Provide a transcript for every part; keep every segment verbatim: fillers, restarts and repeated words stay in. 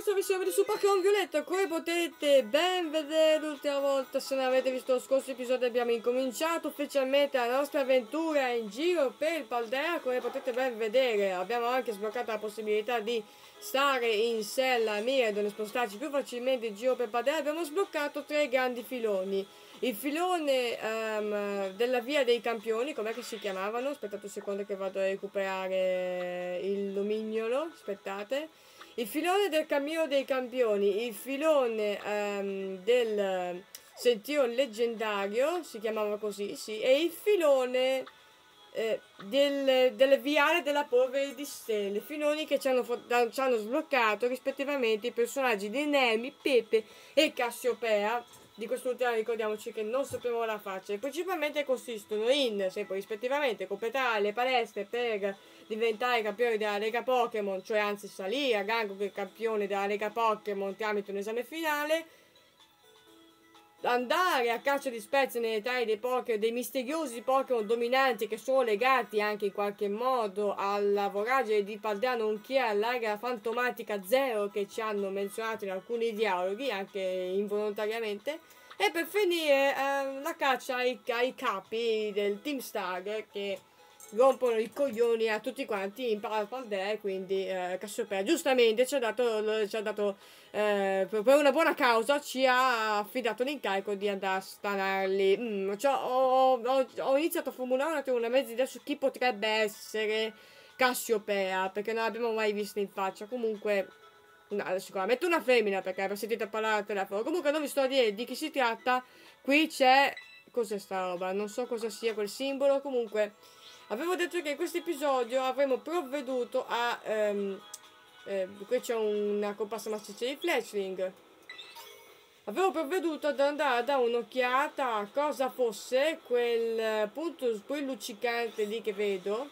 salve su Pokémon Violetto, come potete ben vedere l'ultima volta, se non avete visto lo scorso episodio, abbiamo incominciato ufficialmente la nostra avventura in giro per il Paldea. Come potete ben vedere abbiamo anche sbloccato la possibilità di stare in sella Miraidon e spostarci più facilmente in giro per il Paldea. Abbiamo sbloccato tre grandi filoni. Il filone um, della via dei campioni, com'è che si chiamavano? Aspettate un secondo che vado a recuperare il nomignolo, aspettate. Il filone del cammino dei campioni, il filone um, del sentiero leggendario, si chiamava così, sì, e il filone eh, del, del viale della polvere di stelle, filoni che ci hanno, ci hanno sbloccato rispettivamente i personaggi di Nemi, Pepe e Cassiopea. Di quest'ultima ricordiamoci che non sappiamo la faccia, e principalmente consistono in, sempre rispettivamente, completare le palestre per diventare campione della Lega Pokémon, cioè anzi salire a rango che campione della Lega Pokémon tramite un esame finale, andare a caccia di spezie nelle taie dei Pokémon, dei misteriosi Pokémon dominanti che sono legati anche in qualche modo alla voragine di Paldea, nonché all'area fantomatica Zero che ci hanno menzionato in alcuni dialoghi, anche involontariamente, e per finire eh, la caccia ai, ai capi del Team Star che rompono i coglioni a tutti quanti in Paldea, e quindi eh, Cassiopea giustamente ci ha dato, ci ha dato eh, per una buona causa ci ha affidato l'incarico di andare a stanarli. Mm, cioè, ho, ho, ho iniziato a formulare una, una mezza idea su chi potrebbe essere Cassiopea, perché non l'abbiamo mai vista in faccia. Comunque no, sicuramente una femmina, perché avrei sentito parlare al telefono. Comunque non vi sto a dire di chi si tratta. Qui c'è, cos'è sta roba? Non so cosa sia quel simbolo. Comunque avevo detto che in questo episodio avremmo provveduto a um, eh, qui c'è una comparsa massiccia di Fletchling. Avevo provveduto ad andare a dare un'occhiata a cosa fosse quel punto, quel luccicante lì che vedo,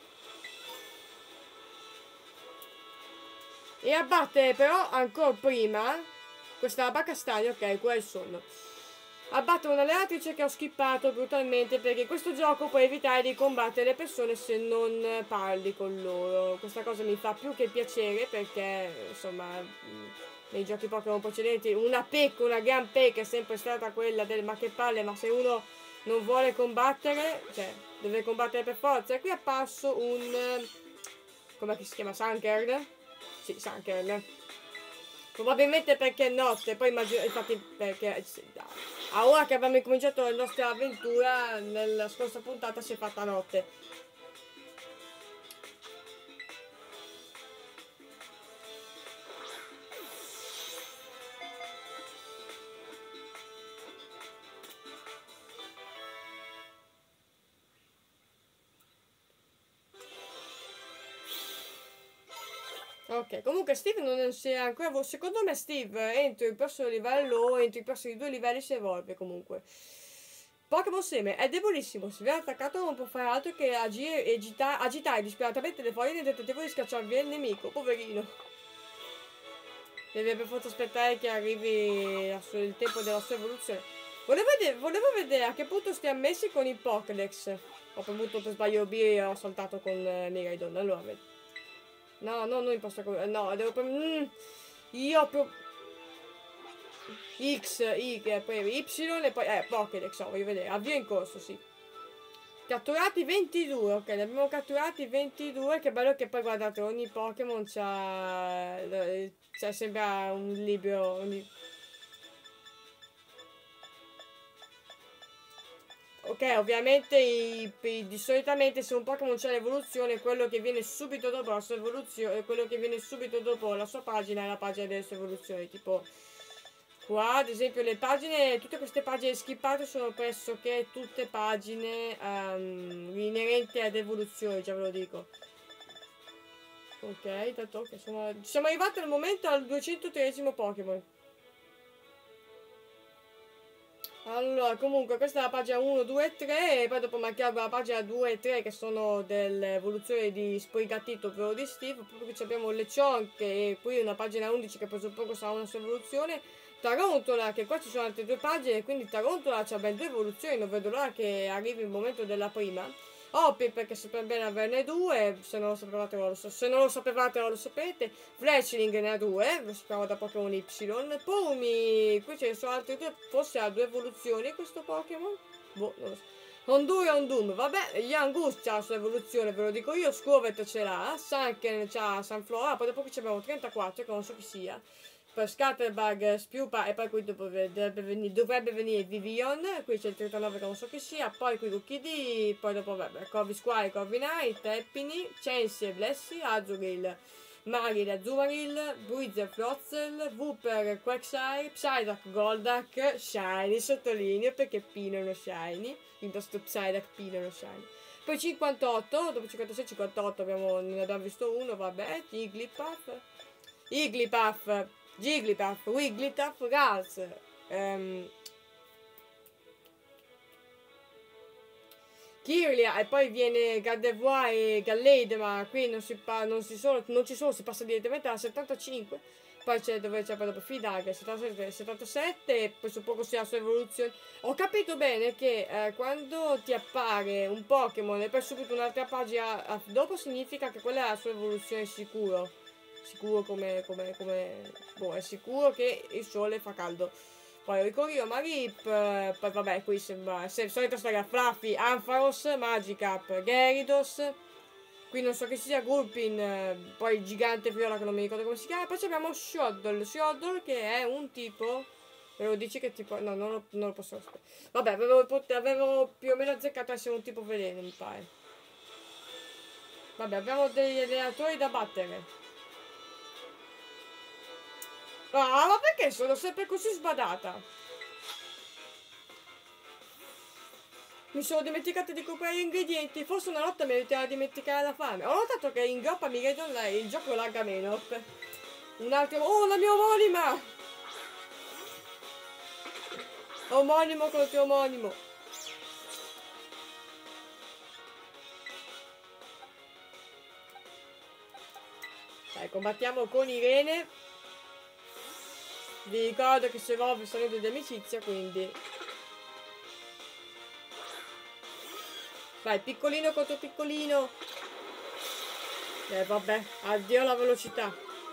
e abbattere però ancora prima questa bacastaglia. Ok, quelle sono. Abbattere un'alleatrice che ho skippato brutalmente, perché questo gioco può evitare di combattere le persone se non parli con loro. Questa cosa mi fa più che piacere, perché insomma nei giochi Pokémon precedenti una pecca, una gran pecca è sempre stata quella del ma che palle, ma se uno non vuole combattere, cioè deve combattere per forza. E qui è apparso un, com'è che si chiama, Sankern? Sì, Sankern. Probabilmente perché è notte, poi immagino, infatti perché a ora che abbiamo incominciato la nostra avventura, nella scorsa puntata si è fatta notte. Ok, comunque Steve non si è ancora. Secondo me Steve entro il prossimo livello o entro i prossimi due livelli si evolve comunque. Pokémon Seme è debolissimo, se viene attaccato non può fare altro che agire e agita agitare disperatamente le foglie nel tentativo di scacciarvi il nemico, poverino. Deve per forza aspettare che arrivi il tempo della sua evoluzione. Volevo vedere, volevo vedere a che punto stiamo messi con i Pokédex. Ho premuto per sbaglio B e ho saltato con uh, Miraidon, allora vedi. No, no, non imposta come. No, devo premere. Mm, io pro. X, Y, poi Y e poi. Eh, Pokédex, oh, voglio vedere. Avvio in corso, sì. Catturati ventidue, ok, ne abbiamo catturati ventidue. Che bello che poi guardate, ogni Pokémon c'ha. C'è sembra un libro. Ogni... Ok, ovviamente i, i, di solitamente se un Pokémon c'è l'evoluzione, quello che viene subito dopo la sua evoluzione, quello che viene subito dopo la sua pagina è la pagina delle sue evoluzioni. Tipo qua ad esempio le pagine, tutte queste pagine skippate sono pressoché tutte pagine um, inerenti ad evoluzioni, già ve lo dico. Ok, tanto che sono, siamo arrivati al momento al duecentotreesimo Pokémon. Allora, comunque questa è la pagina uno, due e tre, e poi dopo mancava la pagina due e tre che sono delle evoluzioni di Sprigatito, ovvero di Steve. Poi qui abbiamo le cionche e qui una pagina undici che presuppongo sarà una sua evoluzione. Tarontola, che qua ci sono altre due pagine, quindi Tarontola c'ha ben due evoluzioni, non vedo l'ora che arrivi il momento della prima. Oppi perché sapeva bene averne due, se non lo sapevate ora lo, so, se non lo sapevate ora lo sapete. Fletchling ne ha due, lo sappiamo da Pokémon Y. Pumi, qui ce ne sono altri due, forse ha due evoluzioni questo Pokémon? Boh, non lo so. Hondur e Hondoom, vabbè, Yangus c'ha la sua evoluzione, ve lo dico io, Scovet ce l'ha, Sanken c'ha Sunflora, poi dopo qui abbiamo trentaquattro che non so chi sia. Per Scatterbug, Spiupa e poi qui dovrebbe venire, dovrebbe venire Vivian, qui c'è il trentanove che non so chi sia, poi qui Rookie D, poi dopo vabbè, Corvi Squire, Corvi Knight, Eppini, Censi e Blessi, Azuril, Maril, Azumarill, Bruiser, Flotzel, Wooper, Quagsire, Psyduck, Golduck, Shiny, sottolineo perché Pino è uno Shiny, quindi sto Psyduck Pino è uno Shiny. Poi cinquantotto, dopo cinquantasei cinquantotto abbiamo, ne abbiamo visto uno, vabbè, Jigglypuff, Jigglypuff, Jigglypuff, Wigglytuff, Gals, um, Kirlia e poi viene Gardevoir e Gallade, ma qui non si, pa non, si sono, non ci sono, si passa direttamente alla settantacinque. Poi c'è dove c'è poi dopo Fidag, settantasette, settantasette, e poi suppongo sia la sua evoluzione. Ho capito bene che eh, quando ti appare un Pokémon e poi subito un'altra pagina a, dopo significa che quella è la sua evoluzione sicuro. Sicuro come, come, come... Boh, è sicuro che il sole fa caldo. Poi ricorrio Marip, poi vabbè, qui sembra se, solita storia Fluffy, Ampharos, Magikarp, Gyarados. Qui non so che sia Gulpin, poi Gigante Viola che non mi ricordo come si chiama. Poi abbiamo Shoddle, Shoddle che è un tipo... Ve lo dici che tipo... No, non lo, non lo posso sapere. Vabbè, avevo, avevo più o meno azzeccato essere un tipo veleno, mi pare. Vabbè, abbiamo degli allenatori da battere. Ah, ma perché sono sempre così sbadata? Mi sono dimenticata di comprare gli ingredienti. Forse una volta mi aiuterà a dimenticare la fame. Ho notato che in groppa mi vedo il gioco lagga meno. Un altro... Oh, la mia omonima! Omonimo contro omonimo. Dai, combattiamo con Irene. Vi ricordo che se evolve sono di amicizia, quindi... Vai, piccolino contro piccolino. Eh, vabbè, addio la velocità.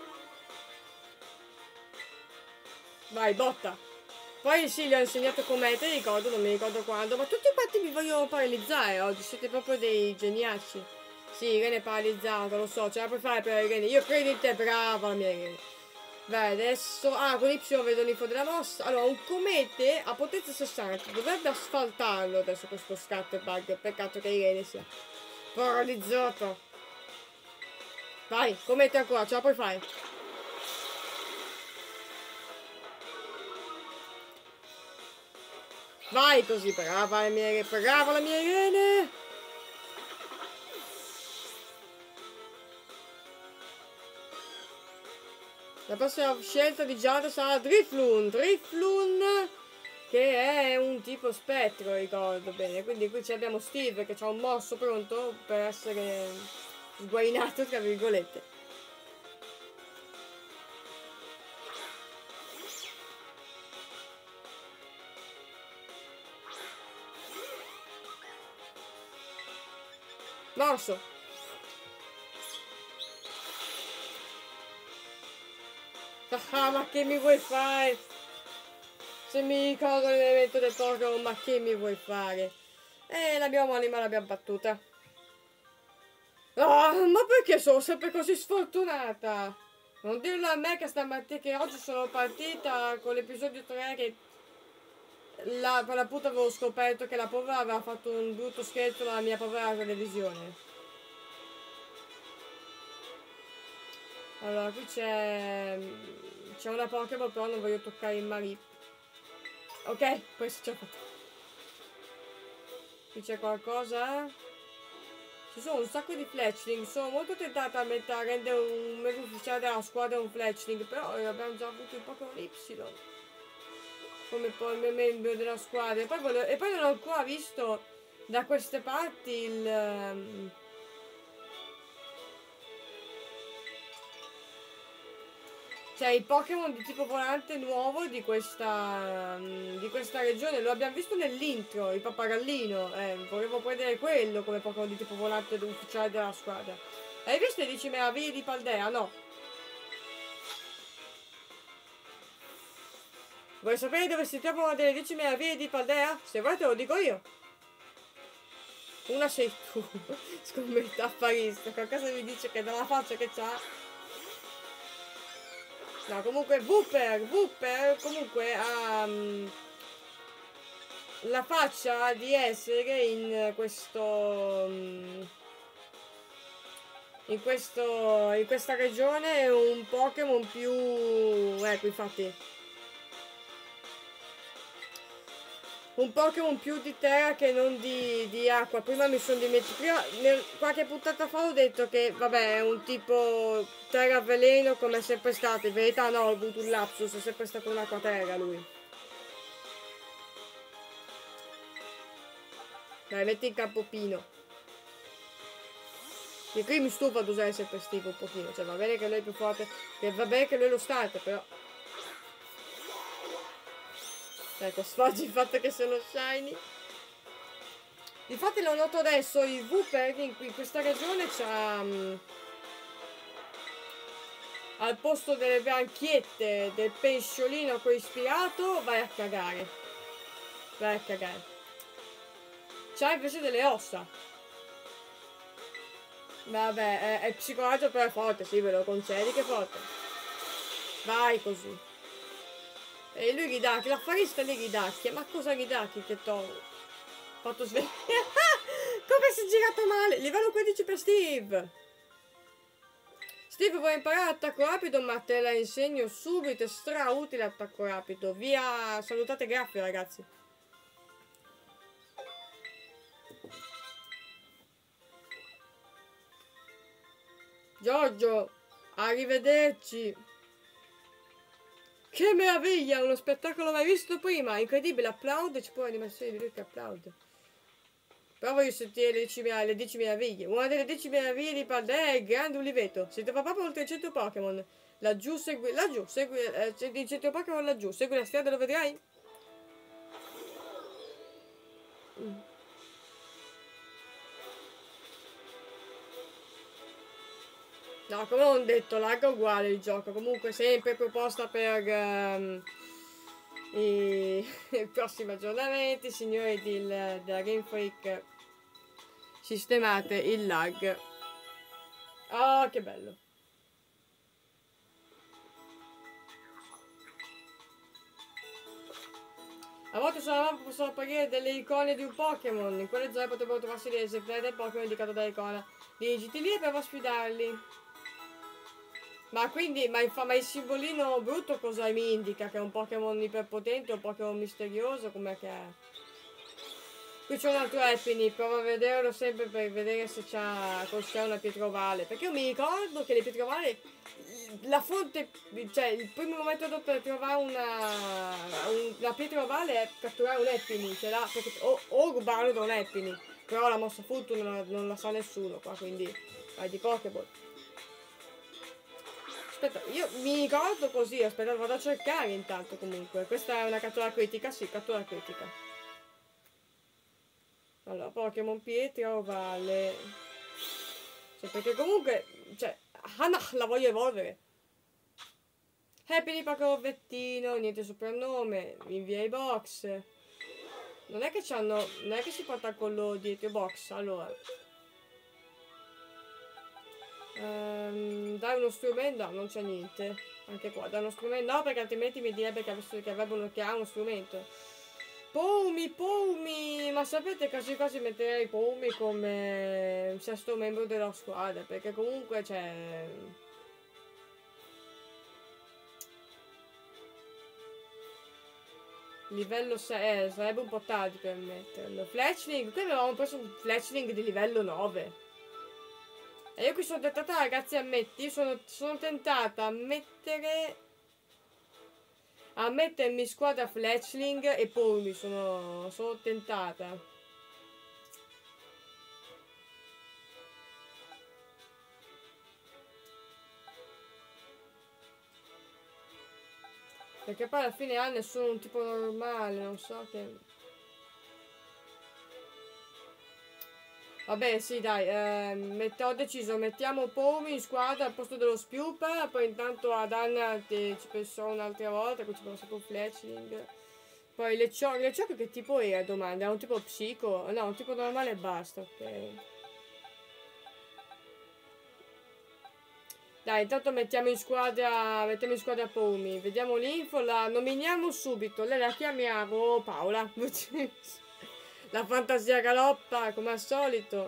Vai, botta. Poi sì, gli ho insegnato com'è, ti ricordo, non mi ricordo quando, ma tutti quanti mi vogliono paralizzare oggi, siete proprio dei geniacci. Sì, Irene è paralizzata, lo so, ce la puoi fare per Irene. Io credo in te, brava la mia Irene. Vai, adesso... Ah, con Y vedo l'info della mossa. Allora, un comete a potenza sessanta. Dovrebbe asfaltarlo adesso questo Scatterbug. Peccato che Irene sia paralizzato. Vai, comete ancora, ce la puoi fare. Vai così, brava la mia Irene, brava la mia Irene. La prossima scelta di Giada sarà Drifloon, Drifloon che è un tipo spettro, ricordo bene. Quindi qui abbiamo Steve che ha un morso pronto per essere sguainato, tra virgolette. Morso. Ah, ma che mi vuoi fare? Se mi ricordo l'elemento del Pokémon, ma che mi vuoi fare? E l'abbiamo anima, l'abbiamo battuta. Ah, ma perché sono sempre così sfortunata? Non dirlo a me che stamattina, che oggi sono partita con l'episodio tre che la, per l'appunto avevo scoperto che la povera aveva fatto un brutto scherzo alla mia povera televisione. Allora, qui c'è... C'è una Pokéball, però non voglio toccare il Marip. Ok, questo ce l'ho fatto. Qui c'è qualcosa. Ci sono un sacco di Fletchling. Sono molto tentata a, mettere, a rendere un membro ufficiale della squadra un Fletchling, però abbiamo già avuto il Pokémon Y. Come poi il membro della squadra. E poi, volevo, e poi non ho ancora visto da queste parti il... Um, Cioè il Pokémon di tipo volante nuovo di questa, di questa regione lo abbiamo visto nell'intro, il pappagallino. Eh, volevo prendere quello come Pokémon di tipo volante ufficiale della squadra. Hai visto le dieci meraviglie di Paldea? No. Vuoi sapere dove si trovano delle dieci meraviglie di Paldea? Se vuoi te lo dico io. Una sei tu. Scommetto affarista. Qualcosa mi dice che dalla faccia che c'ha. No, comunque Wooper, Wooper comunque ha um, la faccia di essere in questo um, in questo in questa regione un Pokémon più, ecco, infatti un Pokémon più di terra che non di, di acqua. Prima mi sono dimenticato, prima, qualche puntata fa ho detto che vabbè è un tipo terra veleno come è sempre stato. In verità no, ho avuto un lapsus, è sempre stato un acqua terra lui. Dai, metti in campo Pino. E qui mi stufa ad usare sempre Steve un pochino. Cioè va bene che lui è più forte, che va bene che lui lo start, però ecco, sfoggi il fatto che sono shiny. Infatti lo noto adesso, il Wooper in, in questa regione c'ha um, al posto delle branchiette del pesciolino a cui ispirato, vai a cagare. Vai a cagare. C'ha invece delle ossa. Vabbè, è, è psicologico però è forte, sì, ve lo concedi che è forte. Vai così. E lui Ghidacchi, l'affarista di Ghidacchi. Ma cosa Ghidacchi che t'ho fatto svegliare? Come si è girato male? Livello quindici per Steve. Steve vuole imparare attacco rapido, ma te la insegno subito. È stra utile attacco rapido. Via, salutate Graffio ragazzi. Giorgio, arrivederci. Che meraviglia, uno spettacolo mai visto prima, incredibile, applaude, c'è poi l'animazione di lui che applaude. Però voglio sentire le dieci, le dieci meraviglie. Una delle dieci meraviglie di Paldea è il grande Uliveto. Si trova proprio oltre cento Pokémon. Laggiù, segui, laggiù, segui, eh, di cento Pokémon laggiù, segui la strada, lo vedrai? Mm. No, come ho detto, larga uguale il gioco. Comunque sempre proposta per um, i, i prossimi aggiornamenti, signori del, della Game Freak. Sistemate il lag. Oh, che bello. A volte solamente possono apparire delle icone di un Pokémon. In quelle zone potrebbero trovarsi dei esemplari del Pokémon indicato dall'icona. Dirigiti lì e prova a sfidarli. Ma quindi, ma il, ma il simbolino brutto cosa mi indica? Che è un Pokémon iperpotente, un Pokémon misterioso? Com'è che è? Qui c'è un altro Epini, provo a vederlo sempre per vedere se c'ha una pietrovale. Perché io mi ricordo che le pietrovali, la fonte, cioè il primo metodo per trovare una, una pietrovale è catturare un Epini, cioè là, perché, o, o rubarlo da un Epini. Però la mossa Fulton non, non la sa nessuno qua, quindi vai di Pokéball. Aspetta, io mi ricordo così, aspetta, vado a cercare intanto comunque. Questa è una cattura critica, sì, cattura critica. Allora, Pokémon Pietra Ovale. Cioè, perché comunque, cioè, Hana la voglio evolvere. Happy di Pokémon Vettino, niente soprannome, invia i box. Non è che c'hanno, non è che si porta con lo dietro box, allora. Um, dai uno strumento, no, non c'è niente. Anche qua, dai uno strumento, no, perché altrimenti mi direbbe che, che avrebbero che ha uno strumento. Poumi, Poumi, ma sapete quasi quasi metterei Poumi come sesto membro della squadra, perché comunque c'è... Livello sei, eh, sarebbe un po' tardi per metterlo. Fletchling, qui avevamo preso un Fletchling di livello nove. E io qui sono tentata, ragazzi, ammetti, sono, sono tentata a mettere... A mettermi squadra Fletchling e poi mi sono, sono tentata. Perché poi alla fine ha nessuno un tipo normale, non so che... Vabbè, sì, dai, eh, mett- ho deciso, mettiamo Pomi in squadra al posto dello Spiupa, poi intanto ad Anna te- ci penso un'altra volta, qui ci penso sempre un Fletchling. Poi le ciocche, le ciocche che tipo era, domanda? È un tipo psico? No, un tipo normale e basta, ok. Dai, intanto mettiamo in squadra, mettiamo in squadra Pomi, vediamo l'info, la nominiamo subito, lei la chiamiamo Paola. La fantasia galoppa, come al solito.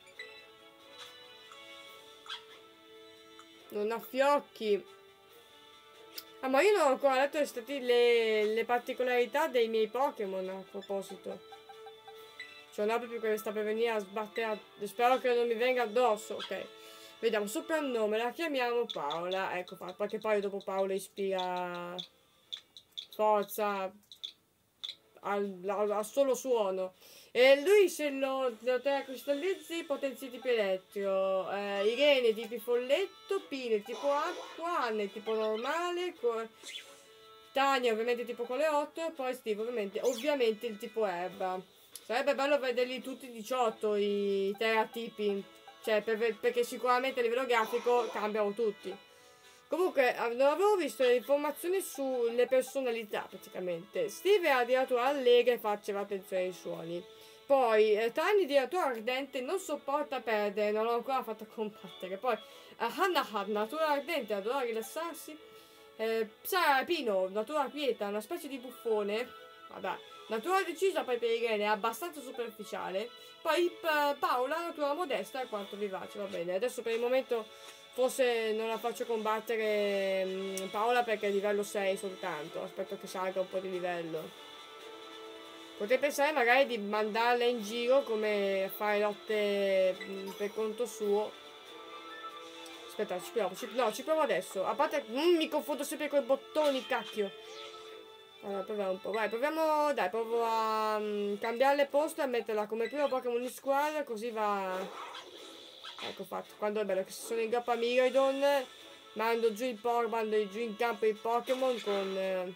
Non ha fiocchi. Ah, ma io non ho ancora letto le, stati- le, le particolarità dei miei Pokémon a proposito. C'è un proprio che sta per venire a sbattere. A... Spero che non mi venga addosso, ok. Vediamo, soprannome, la chiamiamo Paola. Ecco fatto, perché poi dopo Paola ispira forza al, al, al solo suono. E lui se lo, lo terra cristallizzi potenzia tipo elettro, eh, Irene tipo folletto, Pine tipo acqua, Anne tipo normale, Tania ovviamente tipo con le otto e poi Steve ovviamente, ovviamente il tipo erba. Sarebbe bello vederli tutti diciotto i teratipi, cioè per, perché sicuramente a livello grafico cambiano tutti. Comunque non avevo visto le informazioni sulle personalità praticamente. Steve è addirittura allegra e faceva attenzione ai suoni. Poi eh, Tiny direttore ardente non sopporta perdere, non l'ho ancora fatto combattere. Poi eh, Hannah Hannah, natura ardente, adora rilassarsi. Eh, Sara Pino, natura quieta, una specie di buffone. Vabbè, natura decisa poi per Irene è abbastanza superficiale. Poi pa- Paola, natura modesta e quanto vivace, va bene. Adesso per il momento forse non la faccio combattere mh, Paola perché è livello sei soltanto. Aspetto che salga un po' di livello. Potrei pensare magari di mandarla in giro come fare lotte mh, per conto suo. Aspetta, ci provo, ci, no, ci provo adesso. A parte, mm, mi confondo sempre con i bottoni, cacchio. Allora, proviamo un po'. Vai, proviamo, dai, provo a um, cambiarle posto e metterla come primo Pokémon in squadra, così va... Ecco fatto. Quando è bello che se sono in gappa Miraidon, mando giù il Pokémon, mando giù in campo il Pokémon con... Eh...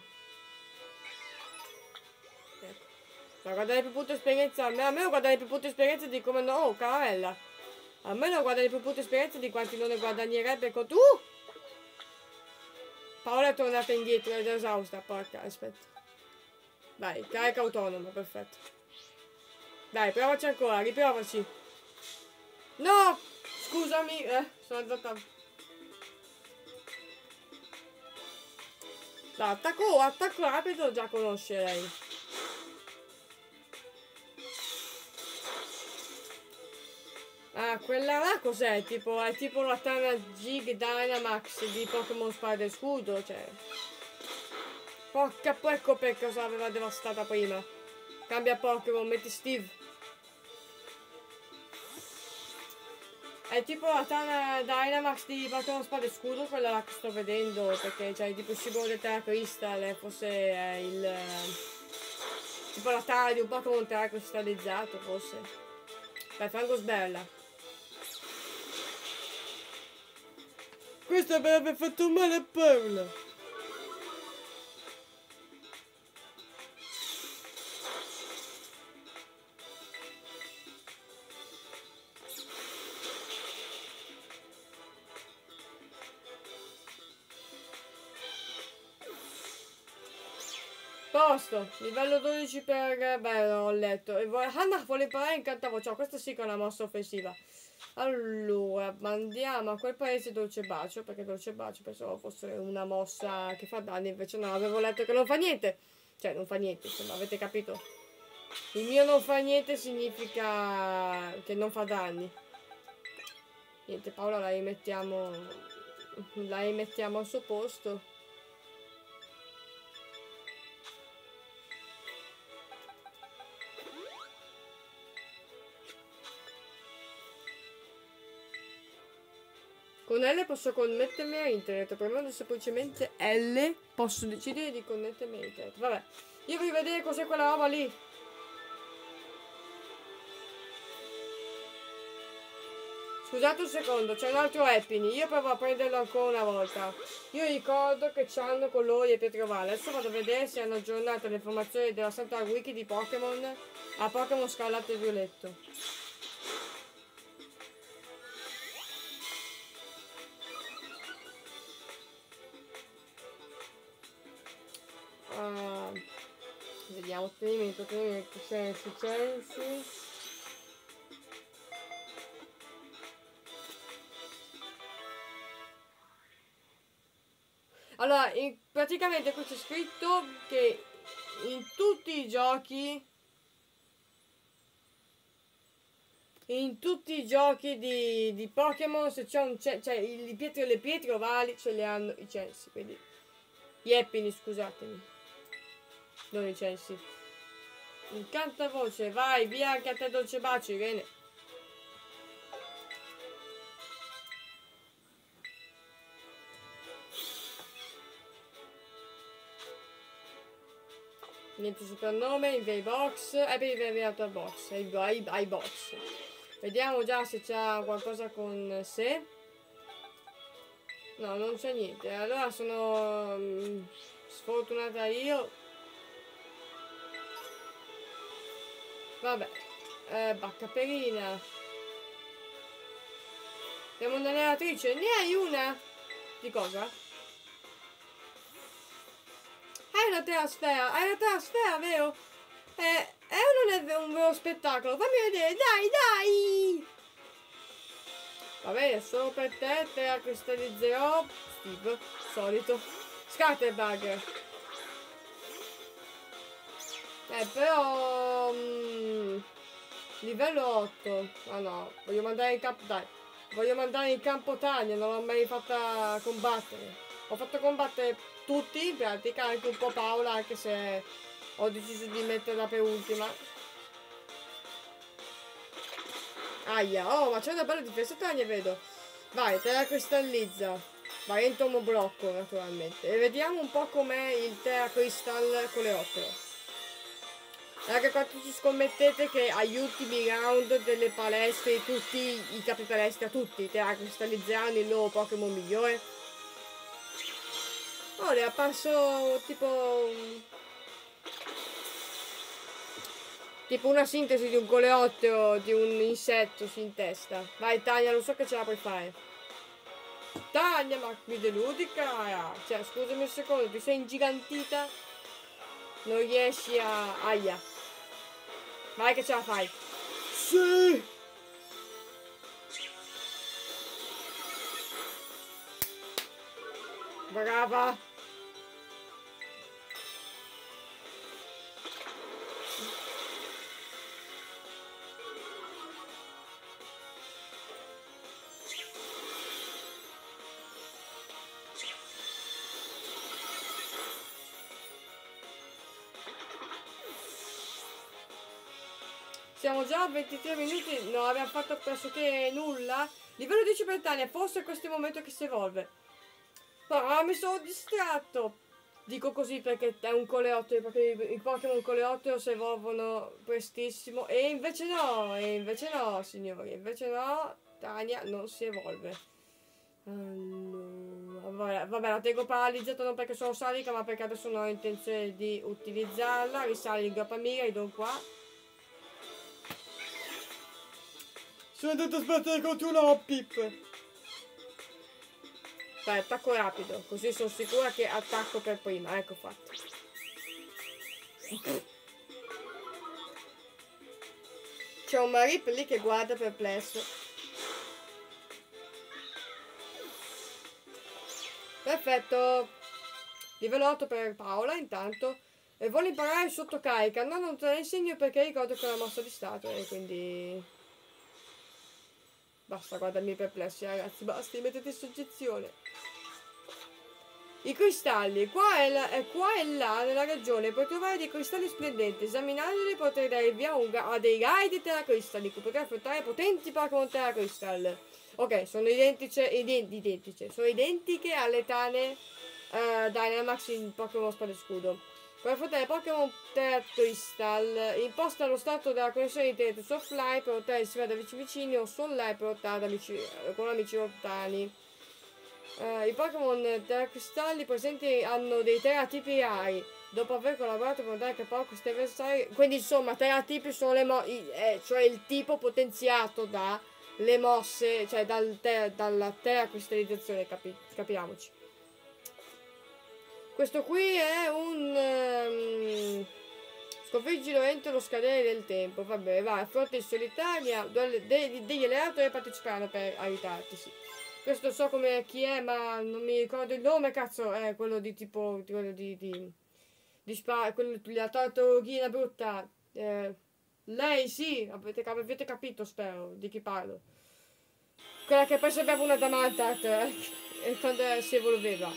Ecco. Ma guardare più punto esperienza, a me, a me guardare più punto esperienza di come no... Oh, caramella. A me non guardare più punto esperienza di quanti non ne guadagnerebbe con... Uh! Paola è tornata indietro ed è esausta, porca, aspetta. Dai, carica autonoma, perfetto. Dai, provaci ancora, riprovaci. No! Scusami, eh, sono andata... Dai, attacco, oh, attacco rapido già conosce lei. Ah, quella là cos'è? Tipo, è tipo la Tana Gig Dynamax di Pokémon Spada e Scudo, cioè... Porca, ecco per cosa aveva devastata prima. Cambia Pokémon, metti Steve. È tipo la Tana Dynamax di Pokémon Spada e Scudo, quella là che sto vedendo, perché c'è tipo il simbolo del Terra Crystal, forse è il... tipo la Tana di un Pokémon Terra cristallizzato, forse. Dai, Fango sbella. Questo avrebbe fatto male a Paola. Posto, livello dodici per... Beh, ho letto. E vuole... Hannah vuole imparare incantavoce. Questa sì che è una mossa offensiva. Allora, mandiamo a quel paese Dolce Bacio, perché Dolce Bacio pensavo fosse una mossa che fa danni, invece no, avevo letto che non fa niente. Cioè, non fa niente, insomma, avete capito? Il mio non fa niente significa che non fa danni. Niente, Paola la rimettiamo... La rimettiamo al suo posto. Con L posso connettermi a internet, premendo semplicemente L posso decidere di connettermi a internet. Vabbè, io voglio vedere cos'è quella roba lì. Scusate un secondo, c'è un altro Happiny, io provo a prenderlo ancora una volta. Io ricordo che c'hanno colori e pietre ovali. Adesso vado a vedere se hanno aggiornato le informazioni della Santa Wiki di Pokémon a Pokémon Scarlatto e Violetto. Uh, vediamo, ottenimento, ottenimento, sensi, sensi. Allora, in, praticamente qui c'è scritto che in tutti i giochi, in tutti i giochi di, di Pokémon, se c'è un cioè i pietri e le pietre ovali ce le hanno i censi, quindi gli Happiny, scusatemi, non i censi. Incantavoce, vai via anche a te dolce bacio, Irene. Niente soprannome, invei box, e eh, per inviato al box, ai, ai, ai box. Vediamo già se c'ha qualcosa con sé. No, non c'è niente. Allora sono um, sfortunata io. Vabbè, eh, baccaperina. Abbiamo un'allenatrice. Ne hai una? Di cosa? Hai una terrasfera, hai una terrasfera, vero? Eh, è o non è un vero spettacolo? Fammi vedere, dai, dai! Va bene, solo per te, te la cristallizzerò. Steve, solito. Scatterbug. Eh, però... Mm, livello otto. Ah no, voglio mandare in campo... Dai, voglio mandare in campo Tania, non l'ho mai fatta combattere. Ho fatto combattere tutti, in pratica, anche un po' Paola, anche se ho deciso di metterla per ultima. Aia, oh, ma c'è una bella difesa Tania, vedo. Vai, te la cristallizza. Vai, entomo blocco, naturalmente. E vediamo un po' com'è il Terra Crystal coleottero. Raga, quanto ci scommettete che agli ultimi round delle palestre tutti i capi palestra, tutti Terra cristallizzeranno il loro Pokémon migliore? Oh, le è apparso tipo... Tipo una sintesi di un coleottero, di un insetto in testa. Vai Tania, lo so che ce la puoi fare. Tania, ma mi deludi, cara. Cioè, scusami un secondo, ti sei ingigantita? Non riesci a... Aia. Vai che ce la fai. Sì! Brava! Siamo già a ventitré minuti, non abbiamo fatto pressoché nulla. Livello dieci per Tania, forse questo è il momento che si evolve. Ma mi sono distratto. Dico così perché è un coleottero, perché i Pokémon coleottero si evolvono prestissimo. E invece no, e invece no, signori, invece no, Tania non si evolve. Allora, vabbè, vabbè, la tengo paralizzata non perché sono salica, ma perché adesso non ho intenzione di utilizzarla. Risali il Grappamira, li do qua. Sono andato a sbattere contro una Hoppip. Dai, attacco rapido, così sono sicura che attacco per prima. Ecco fatto. C'è un Marip lì che guarda perplesso. Perfetto. Livello otto per Paola intanto. E vuole imparare sotto carica. No, non te la insegno perché ricordo che è una mossa di stato e quindi... Basta guardarmi perplessi, ragazzi, basta, mettete in soggezione. I cristalli, qua e, la, qua e là nella regione puoi trovare dei cristalli splendenti. Esaminandoli potrai dare via un a dei guide Terra Crystal, che potrai affrontare potenti Pokémon Terra Crystal. Ok, sono identiche, ident identiche, sono identiche alle tane uh, Dynamax in Pokémon Spada e Scudo. Per affrontare Pokémon Terra Crystal, imposta lo stato della connessione di internet su offline per ottenere il da amici vicini o su online per ottenere amici, con amici lontani. Uh, I Pokémon Terra Cristalli presenti hanno dei teratipi rari. Dopo aver collaborato per dare capo a questi avversari, quindi insomma teratipi sono le mosse, eh, cioè il tipo potenziato da le mosse, cioè dal ter dalla terra cristallizzazione, capi capiamoci. Questo qui è un um, sconfiggilo entro lo scadere del tempo. Vabbè, vai, affronta in solitaria degli, degli allenatori parteciperanno per aiutarti, sì. Questo so come chi è, ma non mi ricordo il nome, cazzo, è quello di tipo, quello di, di, di spa, quello, la tartarughina brutta. Eh, lei, sì, avete, avete capito, spero, di chi parlo. Quella che poi sembrava una Damantat, eh, quando si evolveva.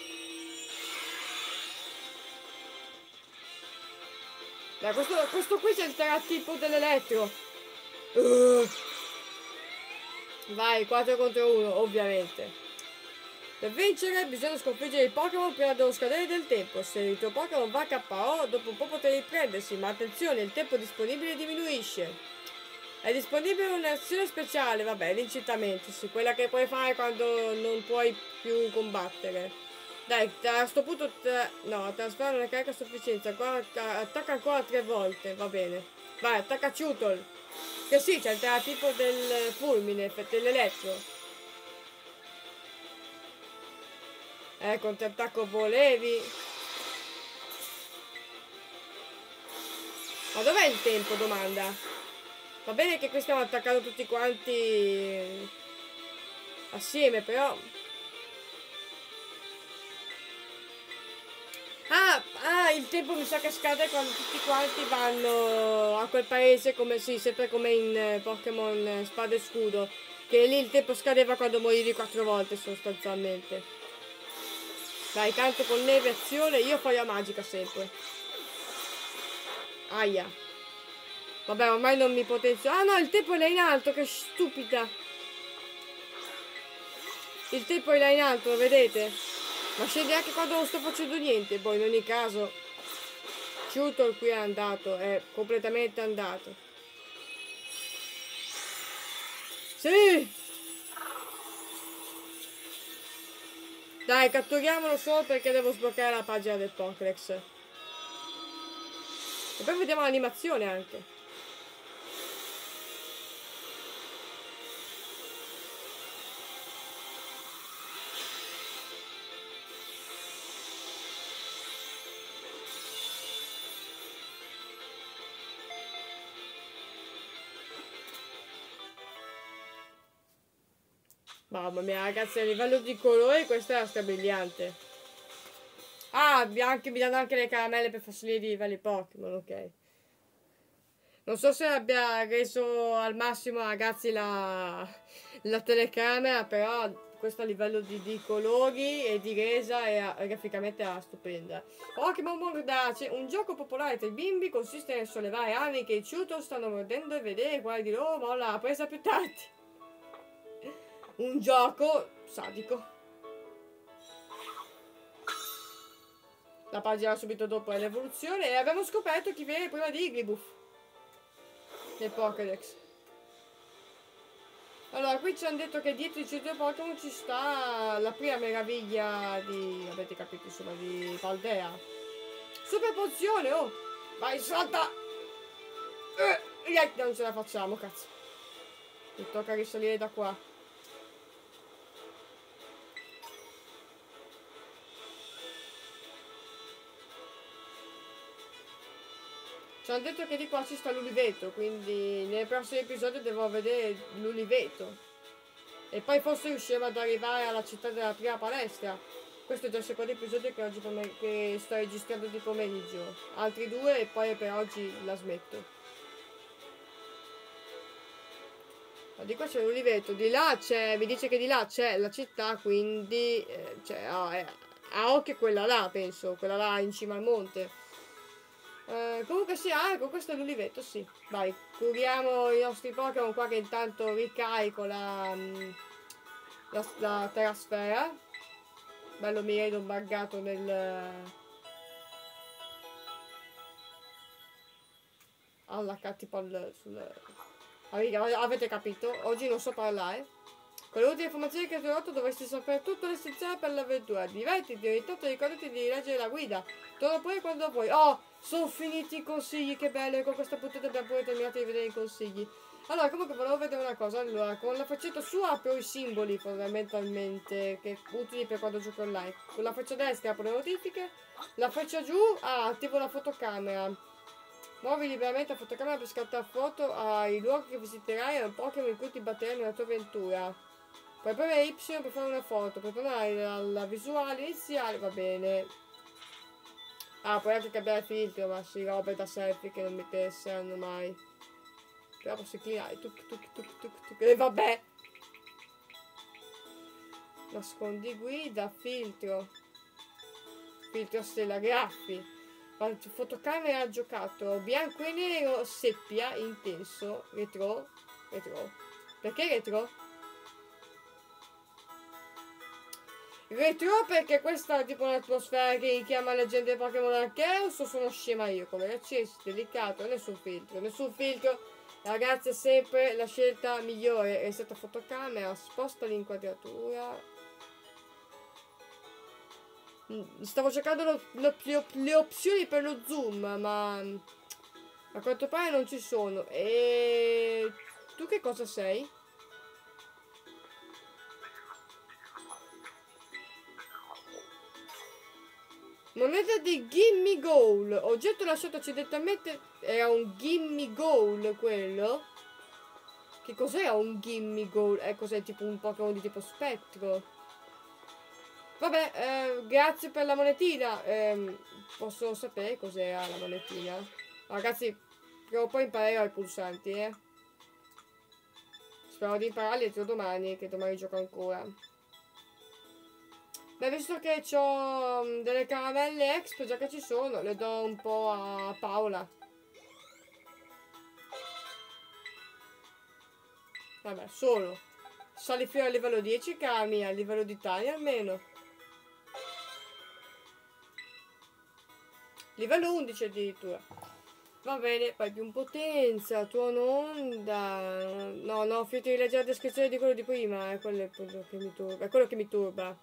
Dai, questo, questo qui c'è il teratipo dell'elettro. Uh. Vai, quattro contro uno, ovviamente. Per vincere bisogna sconfiggere il Pokémon prima dello scadere del tempo. Se il tuo Pokémon va K O, dopo un po' potrà riprendersi, ma attenzione, il tempo disponibile diminuisce. È disponibile un'azione speciale, vabbè, l'incitamento, sì, quella che puoi fare quando non puoi più combattere. Dai, a sto punto, no, trasferire una carica a sufficienza, ancora, attacca ancora tre volte, va bene. Vai, attacca Chewtle. Che sì, c'è il teratipo del fulmine, dell'elettro. Eh, contrattacco volevi. Ma dov'è il tempo, domanda? Va bene che qui stiamo attaccando tutti quanti assieme, però... Ah, ah, il tempo mi sa che scade quando tutti quanti vanno a quel paese, come sì, sempre come in eh, Pokémon eh, Spada e Scudo. Che lì il tempo scadeva quando morivi quattro volte sostanzialmente. Dai, tanto con neve azione, io foglia magica sempre. Aia. Vabbè, ormai non mi potenzio. Ah no, il tempo è là in alto, che stupida. Il tempo è là in alto, lo vedete? Ma scende anche quando non sto facendo niente. Poi in ogni caso Chewtle qui è andato, è completamente andato. Sì! Dai, catturiamolo solo perché devo sbloccare la pagina del Pokédex. E poi vediamo l'animazione anche. Mamma mia, ragazzi, a livello di colore questa è strabiliante. Ah, anche, mi danno anche le caramelle per far salire i livelli Pokémon, ok. Non so se abbia reso al massimo, ragazzi, la, la telecamera, però questo a livello di, di colori e di resa è, è graficamente è stupenda. Pokémon Mordace, un gioco popolare tra i bimbi, consiste nel sollevare armi che i Chewtle stanno mordendo e vedere quale di loro molla la presa più tardi. Un gioco sadico. La pagina subito dopo è l'evoluzione e abbiamo scoperto chi viene prima di Igglybuff nel Pokédex. Allora, qui ci hanno detto che dietro i centri Pokémon ci sta la prima meraviglia di... avete capito, insomma, di Paldea. Super pozione, oh! Vai, salta! Eh, non ce la facciamo, cazzo. Mi tocca risalire da qua. Ci hanno detto che di qua ci sta l'uliveto, quindi nei prossimi episodi devo vedere l'uliveto. E poi forse riusciremo ad arrivare alla città della prima palestra. Questo è già il secondo episodio che oggi che sto registrando di pomeriggio. Altri due e poi per oggi la smetto. Ma di qua c'è l'uliveto, di là c'è, mi dice che di là c'è la città, quindi eh, cioè, a, a occhio quella là, penso, quella là in cima al monte. Uh, comunque sì, ah, ecco, questo è l'uliveto, sì. Vai, curiamo i nostri Pokémon qua che intanto ricarico la, la, la terrasfera. Bello Miredon buggato nel... alla tipo al, sul, avete capito? Oggi non so parlare. Con le ultime informazioni che ho trovato dovresti sapere tutto l'essenziale per l'avventura. Divertiti, intanto ricordati di leggere la guida. Torna pure quando vuoi. Oh, sono finiti i consigli, che bello. E con questa puntata abbiamo pure terminato di vedere i consigli. Allora, comunque volevo vedere una cosa. Allora, con la faccetta su apro i simboli fondamentalmente che utili per quando gioco online. Con la faccia destra apro le notifiche. La faccia giù, ah, attivo la fotocamera. Muovi liberamente la fotocamera per scattare foto ai luoghi che visiterai e al Pokémon in cui ti batterai nella tua avventura. Puoi premere Y per fare una foto, per tornare alla visuale iniziale, va bene. Ah, puoi anche cambiare filtro, ma sì, robe da selfie che non mi interessano mai. Però posso inclinare, tuc tuc tuc tuc tuc, e vabbè. Nascondi guida, filtro. Filtro stella graffi. Fotocamera giocato, bianco e nero, seppia, intenso, retro, retro. Perché retro? Retro perché questa è tipo un'atmosfera che richiama la gente Pokémon Arceus o sono scema io? Colore acceso, delicato, nessun filtro, nessun filtro. Ragazzi, è sempre la scelta migliore. Resetta fotocamera, sposta l'inquadratura. Stavo cercando lo, lo, le, le opzioni per lo zoom, ma a quanto pare non ci sono. E tu che cosa sei? Moneta di Gimme Goal. Oggetto lasciato accidentalmente. Era un Gimme Goal quello? Che cos'era un Gimme Goal? Eh, cos'è tipo un Pokémon di tipo spettro? Vabbè, eh, grazie per la monetina. Eh, posso sapere cos'era la monetina? Ragazzi, prima o poi imparerò i pulsanti, eh. Spero di impararli entro domani, che domani gioco ancora. Beh, visto che ho delle caramelle exp, già che ci sono, le do un po' a Paola. Vabbè, solo. Sali fino al livello dieci, Kami, a livello di Tania almeno. Livello undici addirittura. Va bene, poi più in potenza, tuono onda. No, no, finito di leggere la descrizione di quello di prima, è quello che mi turba. È quello che mi turba.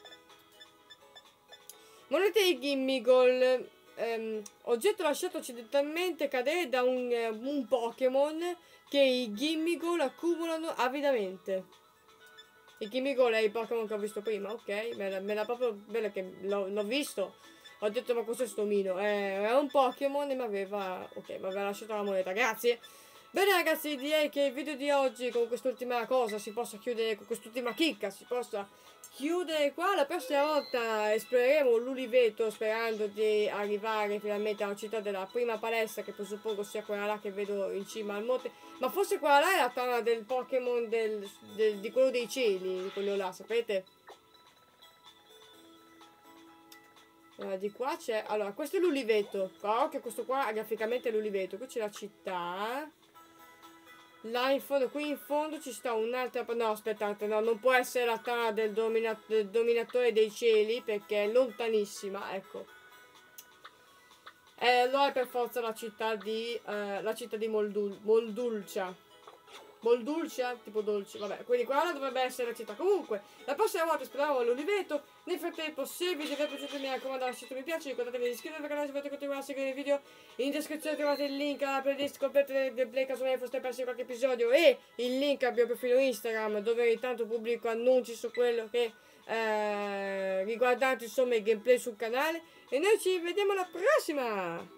Monete di Gimmigol. Um, oggetto lasciato accidentalmente cadere da un, uh, un Pokémon che i Gimmigol accumulano avidamente. Il Gimmigol è il Pokémon che ho visto prima, ok? Me l'ha, me l'ha proprio bella che l'ho visto. Ho detto ma cos'è sto mino? Eh, è un Pokémon e mi aveva. Ok, mi aveva lasciato la moneta, grazie. Bene ragazzi, direi che il video di oggi con quest'ultima cosa si possa chiudere, con quest'ultima chicca si possa chiudere qua. La prossima volta esploreremo l'Uliveto sperando di arrivare finalmente alla città della prima palestra, che presuppongo sia quella là che vedo in cima al monte. Ma forse quella là è la tana del Pokémon del, del, di quello dei cieli, di quello là, sapete? Allora, di qua c'è. Allora, questo è l'Uliveto. Però che questo qua graficamente è l'Uliveto. Qui c'è la città. Là in fondo, qui in fondo ci sta un'altra. No, aspettate, no, non può essere la tana del, domina, del dominatore dei cieli perché è lontanissima, ecco. E allora è per forza la città di. Eh, la città di Moldul Moldulcia. Moldulcia, tipo dolce, vabbè, quindi quella dovrebbe essere la città. Comunque, la prossima volta esploriamo l'Uliveto. Nel frattempo, se il video vi è piaciuto, mi raccomando, lasciate un mi piace, ricordatevi di iscrivervi al canale se volete continuare a seguire i video. In descrizione trovate il link alla playlist completa del Play, caso mai foste persi qualche episodio, e il link al mio profilo Instagram, dove ogni tanto pubblico annunci su quello che eh, riguardanti insomma il gameplay sul canale. E noi ci vediamo alla prossima!